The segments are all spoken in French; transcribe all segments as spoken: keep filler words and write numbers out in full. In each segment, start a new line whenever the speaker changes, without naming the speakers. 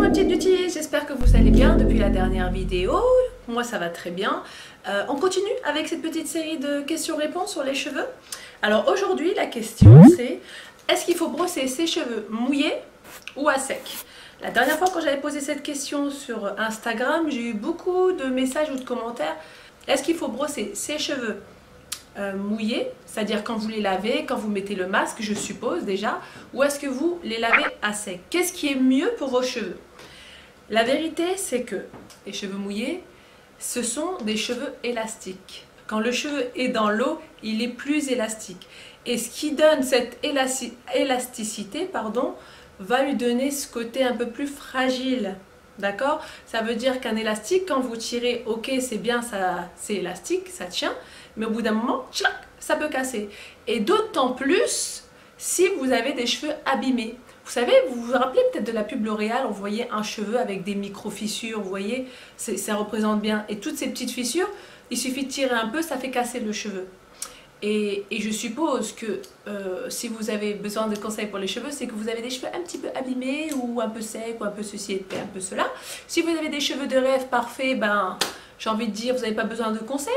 petites beautés, j'espère que vous allez bien depuis la dernière vidéo. Moi ça va très bien. Euh, on continue avec cette petite série de questions-réponses sur les cheveux. Alors aujourd'hui la question c'est: est-ce qu'il faut brosser ses cheveux mouillés ou à sec? La dernière fois quand j'avais posé cette question sur Instagram, j'ai eu beaucoup de messages ou de commentaires. Est-ce qu'il faut brosser ses cheveux euh, mouillés, c'est-à-dire quand vous les lavez, quand vous mettez le masque, je suppose déjà, ou est-ce que vous les lavez à sec? Qu'est-ce qui est mieux pour vos cheveux? La vérité, c'est que les cheveux mouillés, ce sont des cheveux élastiques. Quand le cheveu est dans l'eau, il est plus élastique. Et ce qui donne cette élasti élasticité, pardon, va lui donner ce côté un peu plus fragile. D'accord? Ça veut dire qu'un élastique, quand vous tirez, ok, c'est bien, ça, c'est élastique, ça tient, mais au bout d'un moment, tchac, ça peut casser. Et d'autant plus si vous avez des cheveux abîmés. Vous savez, vous vous rappelez peut-être de la pub L'Oréal, on voyait un cheveu avec des micro-fissures, vous voyez, ça représente bien. Et toutes ces petites fissures, il suffit de tirer un peu, ça fait casser le cheveu. Et, et je suppose que euh, si vous avez besoin de conseils pour les cheveux, c'est que vous avez des cheveux un petit peu abîmés ou un peu secs ou un peu ceci et un peu cela. Si vous avez des cheveux de rêve parfaits, ben, j'ai envie de dire, vous n'avez pas besoin de conseils.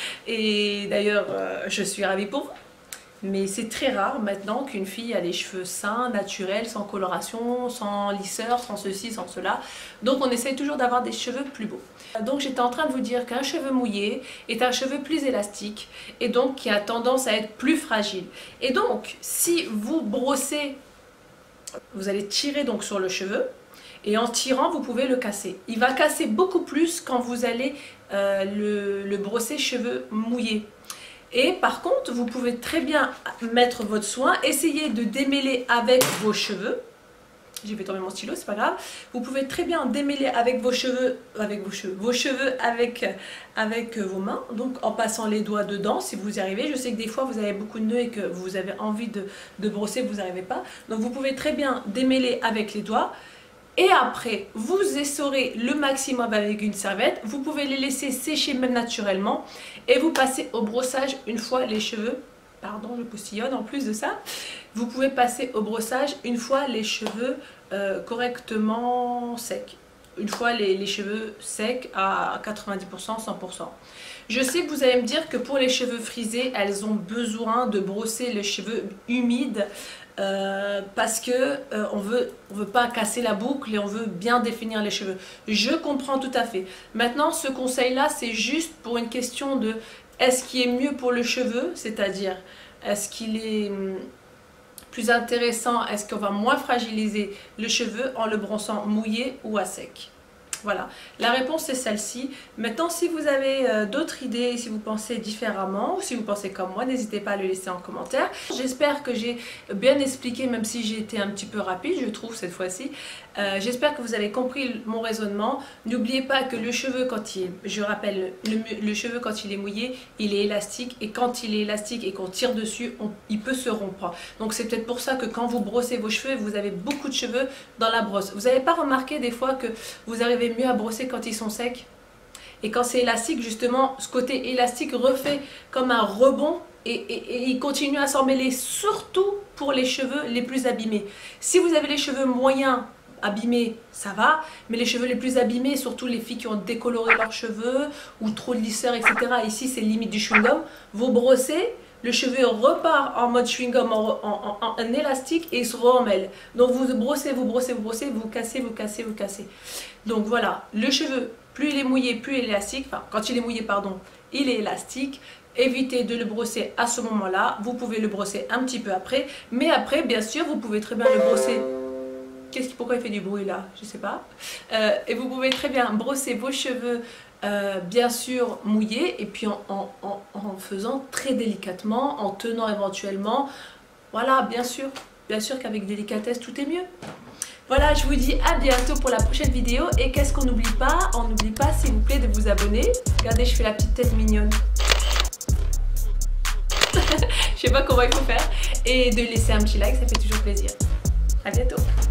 Et d'ailleurs, euh, je suis ravie pour vous. Mais c'est très rare maintenant qu'une fille a les cheveux sains, naturels, sans coloration, sans lisseur, sans ceci, sans cela. Donc on essaye toujours d'avoir des cheveux plus beaux. Donc j'étais en train de vous dire qu'un cheveu mouillé est un cheveu plus élastique et donc qui a tendance à être plus fragile. Et donc si vous brossez, vous allez tirer donc sur le cheveu et en tirant vous pouvez le casser. Il va casser beaucoup plus quand vous allez euh, le, le brosser cheveux mouillés. Et par contre, vous pouvez très bien mettre votre soin, essayer de démêler avec vos cheveux. J'ai fait tomber mon stylo, c'est pas grave. Vous pouvez très bien démêler avec vos cheveux, avec vos cheveux, vos cheveux avec, avec vos mains, donc en passant les doigts dedans si vous y arrivez. Je sais que des fois vous avez beaucoup de nœuds et que vous avez envie de, de brosser, vous n'arrivez pas. Donc vous pouvez très bien démêler avec les doigts. Et après, vous essorez le maximum avec une serviette. Vous pouvez les laisser sécher même naturellement. Et vous passez au brossage une fois les cheveux. Pardon, je postillonne en plus de ça. Vous pouvez passer au brossage une fois les cheveux euh, correctement secs. Une fois les, les cheveux secs à quatre-vingt-dix pour cent, cent pour cent. Je sais que vous allez me dire que pour les cheveux frisés, elles ont besoin de brosser les cheveux humides. Euh, parce que euh, on veut, on veut pas casser la boucle et on veut bien définir les cheveux. Je comprends tout à fait. Maintenant, ce conseil-là, c'est juste pour une question de est-ce qu'il est mieux pour le cheveu, c'est-à-dire est-ce qu'il est hum, plus intéressant, est-ce qu'on va moins fragiliser le cheveu en le brossant mouillé ou à sec? Voilà, la réponse c'est celle-ci. Maintenant, si vous avez euh, d'autres idées, si vous pensez différemment, ou si vous pensez comme moi, n'hésitez pas à le laisser en commentaire. J'espère que j'ai bien expliqué, même si j'ai été un petit peu rapide, je trouve, cette fois-ci. Euh, J'espère que vous avez compris mon raisonnement. N'oubliez pas que le cheveu, quand il, je rappelle, le, le cheveu quand il est mouillé, il est élastique. Et quand il est élastique et qu'on tire dessus, on, il peut se rompre. Donc c'est peut-être pour ça que quand vous brossez vos cheveux, vous avez beaucoup de cheveux dans la brosse. Vous n'avez pas remarqué des fois que vous arrivez mieux à brosser quand ils sont secs? Et quand c'est élastique, justement, ce côté élastique refait comme un rebond et, et, et il continue à s'emmêler, surtout pour les cheveux les plus abîmés. Si vous avez les cheveux moyens abîmés, ça va, mais les cheveux les plus abîmés, surtout les filles qui ont décoloré leurs cheveux ou trop de lisseur, et cetera. Ici, c'est limite du chewing-gum. Vous brossez, le cheveu repart en mode chewing-gum, en, en, en, en élastique et il se remêle. Donc vous brossez, vous brossez, vous brossez, vous cassez, vous cassez, vous cassez. Donc voilà, le cheveu, plus il est mouillé, plus il est élastique. Enfin, quand il est mouillé, pardon, il est élastique. Évitez de le brosser à ce moment-là. Vous pouvez le brosser un petit peu après. Mais après, bien sûr, vous pouvez très bien le brosser. Qu'est-ce qui, pourquoi il fait du bruit là? Je sais pas. Euh, et vous pouvez très bien brosser vos cheveux, euh, bien sûr mouillés, et puis en, en, en, en faisant très délicatement, en tenant éventuellement. Voilà, bien sûr, bien sûr qu'avec délicatesse tout est mieux. Voilà, je vous dis à bientôt pour la prochaine vidéo. Et qu'est-ce qu'on n'oublie pas? On n'oublie pas, s'il vous plaît, de vous abonner. Regardez, je fais la petite tête mignonne. Je sais pas comment il faut faire. Et de laisser un petit like, ça fait toujours plaisir. À bientôt.